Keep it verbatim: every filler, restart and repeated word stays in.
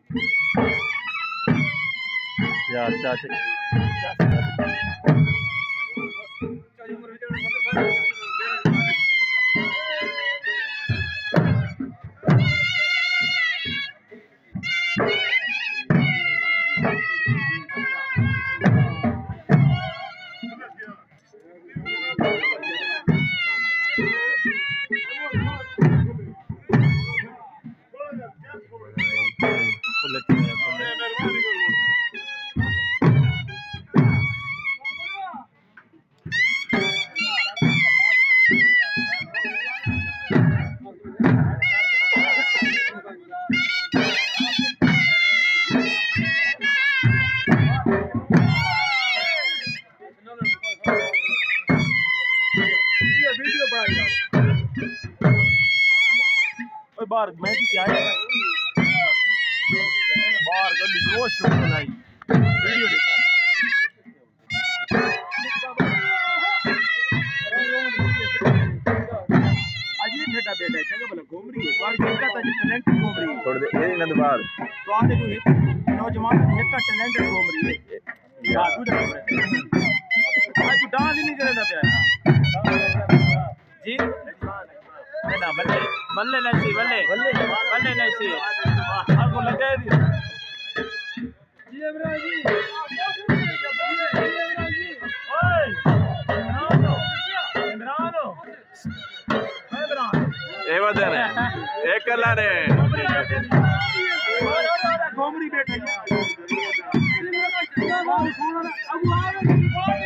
यार चाचा बार मैं क्या है बार गली रोज शूट बनाई वीडियो देखा अजीब बेटा बेटा जगह बोला घूम रही है बार जिनका था टैलेंट घूम रही है थोड़ी देर ये नंद बार तो आगे जो है नौजवान एक का टैलेंट घूम रही है यार तू देख आज तू डांस ही नहीं करे ना प्यार जी ना बल्ले बल्ले नसी बल्ले बल्ले बल्ले नसी आपको लगा दिया जी इमरान जी ओए इमरानो इमरानो इमरान ए वदन एक कला रे घोमरी बैठा है